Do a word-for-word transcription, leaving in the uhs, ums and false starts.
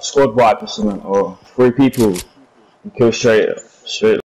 squad wipe or something, or three people and kill straight straight.